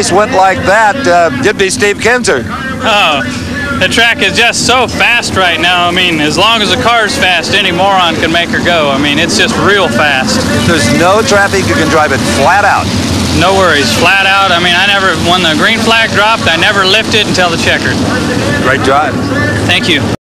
race went like that, you'd be Steve Kinzer. Oh, the track is just so fast right now. I mean, as long as the car's fast, any moron can make her go. I mean, it's just real fast. If there's no traffic, you can drive it flat out. No worries, flat out. I mean, when the green flag dropped, I never lifted until the checkered. Great drive. Thank you.